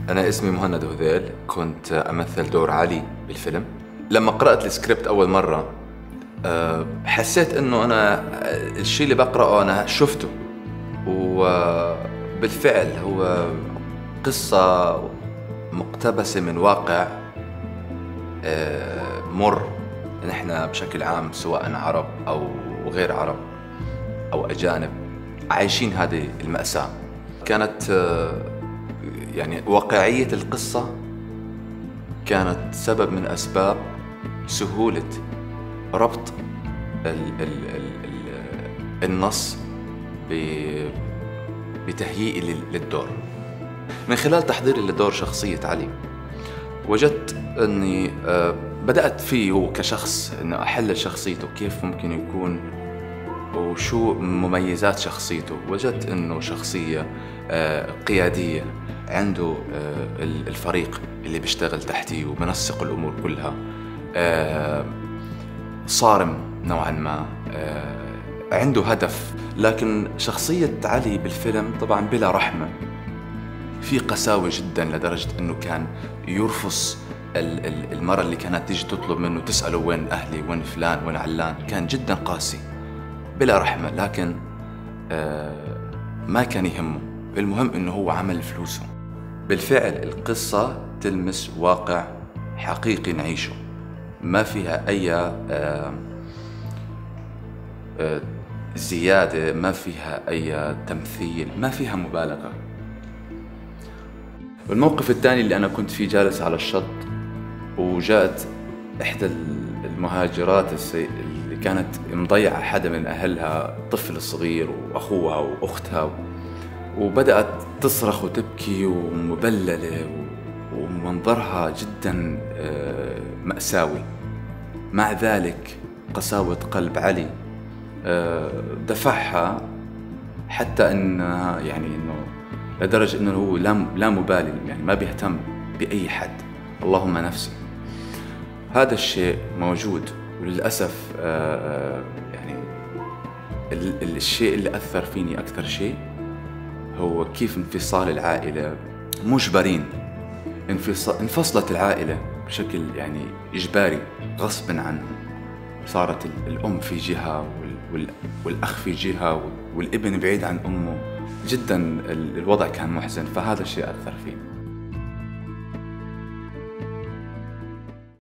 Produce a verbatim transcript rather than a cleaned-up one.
أنا اسمي مهند هذيل، كنت أمثل دور علي بالفيلم. لما قرأت السكريبت أول مرة حسيت إنه أنا الشيء اللي بقرأه أنا شفته، وبالفعل هو قصة مقتبسة من واقع مر نحن بشكل عام سواء عرب أو غير عرب أو أجانب عايشين هذه المأساة. كانت يعني واقعية القصة كانت سبب من أسباب سهولة ربط ال ال ال ال النص بتهيئي للدور. من خلال تحضيري لدور شخصية علي وجدت أني بدأت فيه هو كشخص، أنه أحلل شخصيته كيف ممكن يكون وشو مميزات شخصيته. وجدت أنه شخصية قيادية، عنده الفريق اللي بيشتغل تحتيه وبنسق الأمور كلها، صارم نوعا ما، عنده هدف. لكن شخصية علي بالفيلم طبعا بلا رحمة، في قساوة جدا لدرجة أنه كان يرفص المرة اللي كانت تيجي تطلب منه تسأله وين أهلي وين فلان وين علان. كان جدا قاسي بلا رحمة، لكن ما كان يهمه، المهم أنه هو عمل فلوسه. بالفعل القصة تلمس واقع حقيقي نعيشه، ما فيها أي زيادة، ما فيها أي تمثيل، ما فيها مبالغة. الموقف الثاني اللي أنا كنت فيه جالس على الشط، وجاءت إحدى المهاجرات اللي كانت مضيعة حدا من أهلها، طفل صغير وأخوها وأختها، وبدأت تصرخ وتبكي ومبللة ومنظرها جدا مأساوي. مع ذلك قساوة قلب علي دفعها حتى إنها يعني إنه لدرجة إنه هو لا مبالي، يعني ما بيهتم بأي حد، اللهم نفسي. هذا الشيء موجود، وللأسف يعني الشيء اللي أثر فيني أكثر شيء هو كيف انفصال العائلة، مجبرين انفصلت العائلة بشكل يعني إجباري غصبا عنهم. صارت الأم في جهة والأخ في جهة والابن بعيد عن أمه. جدا الوضع كان محزن، فهذا الشيء أثر فيه.